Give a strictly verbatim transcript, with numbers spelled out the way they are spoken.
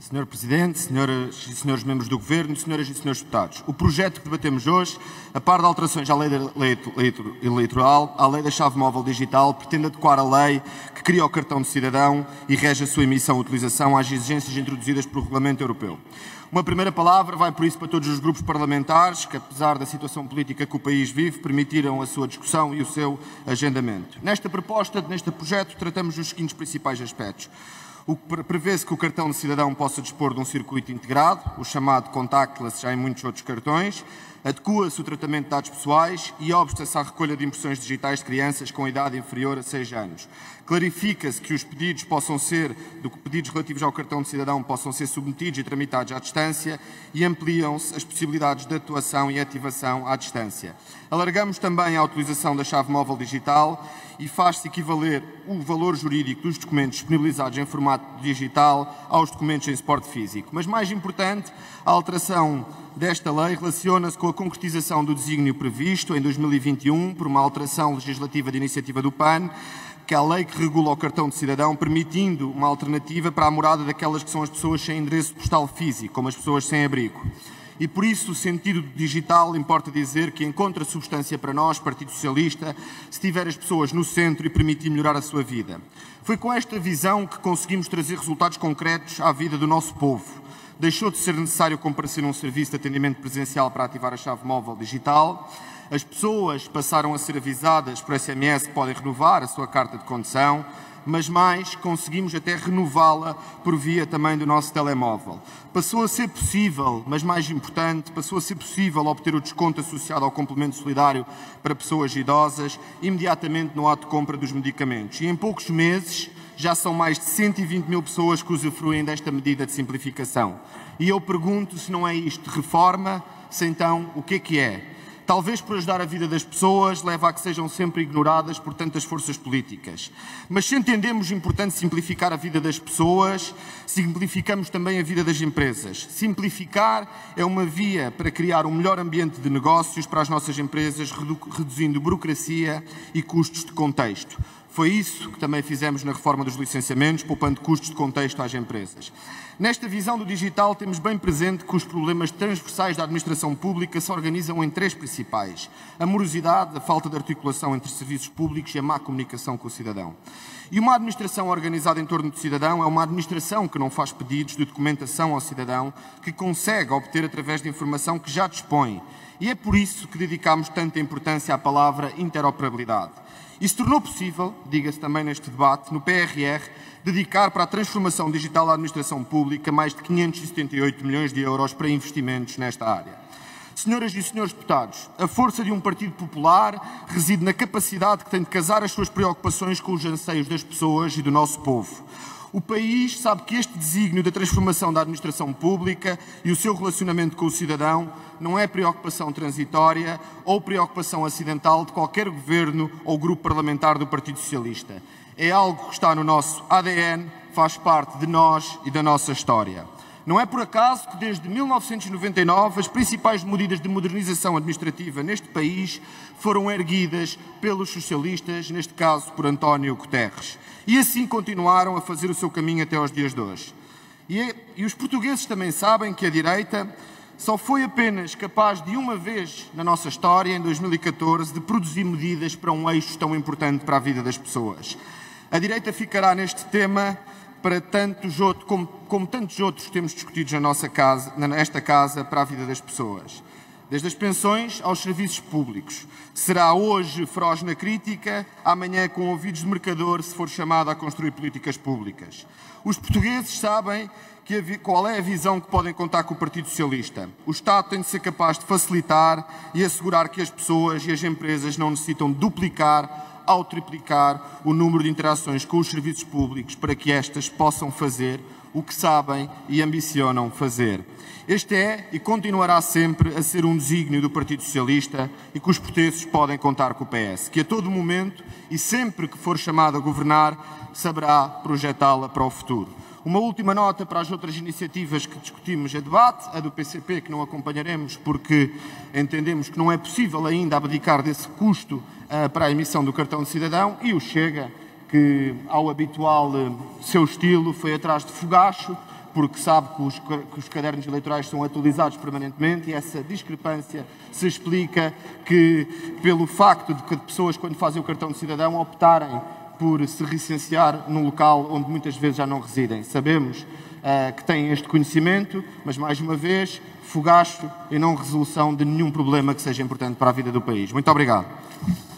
senhor Presidente, senhoras e senhores membros do Governo, senhoras e senhores deputados, o projeto que debatemos hoje, a par de alterações à lei eleitoral, à lei da chave móvel digital, pretende adequar a lei que cria o cartão de cidadão e rege a sua emissão e utilização às exigências introduzidas pelo Regulamento Europeu. Uma primeira palavra vai, por isso, para todos os grupos parlamentares que, apesar da situação política que o país vive, permitiram a sua discussão e o seu agendamento. Nesta proposta, neste projeto, tratamos dos seguintes principais aspectos. O que prevê-se que o cartão de cidadão possa dispor de um circuito integrado, o chamado contactless, já em muitos outros cartões, adequa-se o tratamento de dados pessoais e obsta-se à recolha de impressões digitais de crianças com idade inferior a seis anos. Clarifica-se que os pedidos possam ser, do que pedidos relativos ao cartão de cidadão possam ser submetidos e tramitados à distância e ampliam-se as possibilidades de atuação e ativação à distância. Alargamos também a utilização da chave móvel digital e faz-se equivaler o valor jurídico dos documentos disponibilizados em formato digital aos documentos em suporte físico. Mas mais importante, a alteração desta lei relaciona-se com a concretização do desígnio previsto em dois mil e vinte e um por uma alteração legislativa de iniciativa do P A N, que é a lei que regula o cartão de cidadão, permitindo uma alternativa para a morada daquelas que são as pessoas sem endereço postal físico, como as pessoas sem abrigo. E por isso o sentido digital importa dizer que encontra substância para nós, Partido Socialista, se tiver as pessoas no centro e permitir melhorar a sua vida. Foi com esta visão que conseguimos trazer resultados concretos à vida do nosso povo. Deixou de ser necessário comparecer num serviço de atendimento presencial para ativar a chave móvel digital. As pessoas passaram a ser avisadas por S M S que podem renovar a sua carta de condução, mas mais, conseguimos até renová-la por via também do nosso telemóvel. Passou a ser possível, mas mais importante, passou a ser possível obter o desconto associado ao complemento solidário para pessoas idosas imediatamente no ato de compra dos medicamentos. E em poucos meses já são mais de cento e vinte mil pessoas que usufruem desta medida de simplificação. E eu pergunto se não é isto reforma, se então o que é que é? Talvez por ajudar a vida das pessoas, leva a que sejam sempre ignoradas por tantas forças políticas. Mas se entendemos importante simplificar a vida das pessoas, simplificamos também a vida das empresas. Simplificar é uma via para criar um melhor ambiente de negócios para as nossas empresas, redu- reduzindo burocracia e custos de contexto. Foi isso que também fizemos na reforma dos licenciamentos, poupando custos de contexto às empresas. Nesta visão do digital, temos bem presente que os problemas transversais da administração pública se organizam em três principais: a morosidade, a falta de articulação entre serviços públicos e a má comunicação com o cidadão. E uma administração organizada em torno do cidadão é uma administração que não faz pedidos de documentação ao cidadão, que consegue obter através de informação que já dispõe. E é por isso que dedicamos tanta importância à palavra interoperabilidade. E se tornou possível, diga-se também neste debate, no P R R, dedicar para a transformação digital da administração pública mais de quinhentos e setenta e oito milhões de euros para investimentos nesta área. Senhoras e senhores deputados, a força de um partido popular reside na capacidade que tem de casar as suas preocupações com os anseios das pessoas e do nosso povo. O país sabe que este desígnio da transformação da administração pública e o seu relacionamento com o cidadão não é preocupação transitória ou preocupação acidental de qualquer governo ou grupo parlamentar do Partido Socialista. É algo que está no nosso A D N, faz parte de nós e da nossa história. Não é por acaso que desde mil novecentos e noventa e nove as principais medidas de modernização administrativa neste país foram erguidas pelos socialistas, neste caso por António Guterres. E assim continuaram a fazer o seu caminho até aos dias de hoje. E, e os portugueses também sabem que a direita só foi apenas capaz de uma vez na nossa história, em dois mil e catorze, de produzir medidas para um eixo tão importante para a vida das pessoas. A direita ficará neste tema para tantos outros, como, como tantos outros que temos discutidos na nossa casa, nesta casa, para a vida das pessoas. Desde as pensões aos serviços públicos. Será hoje feroz na crítica, amanhã com ouvidos de mercador, se for chamado a construir políticas públicas. Os portugueses sabem que a, qual é a visão que podem contar com o Partido Socialista. O Estado tem de ser capaz de facilitar e assegurar que as pessoas e as empresas não necessitam duplicar ao triplicar o número de interações com os serviços públicos para que estas possam fazer o que sabem e ambicionam fazer. Este é e continuará sempre a ser um desígnio do Partido Socialista e que os portugueses podem contar com o P S, que a todo momento e sempre que for chamado a governar, saberá projetá-la para o futuro. Uma última nota para as outras iniciativas que discutimos a debate, a do P C P, que não acompanharemos porque entendemos que não é possível ainda abdicar desse custo uh, para a emissão do cartão de cidadão, e o Chega, que ao habitual uh, seu estilo foi atrás de fogacho, porque sabe que os, que os cadernos eleitorais são atualizados permanentemente e essa discrepância se explica que, pelo facto de que pessoas, quando fazem o cartão de cidadão, optarem por se licenciar num local onde muitas vezes já não residem. Sabemos uh, que têm este conhecimento, mas, mais uma vez, fogacho e não resolução de nenhum problema que seja importante para a vida do país. Muito obrigado.